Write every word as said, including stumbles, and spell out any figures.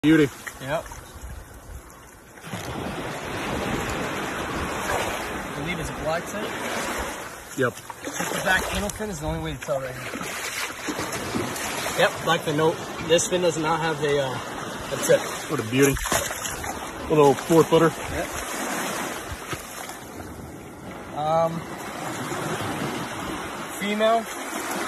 Beauty. Yep. I believe it's a black tip. Yep. Just the back anal fin is the only way to tell right here. Yep, black fin. No, this fin does not have a, uh, a tip. What a beauty. A little four footer. Yep. Um, female,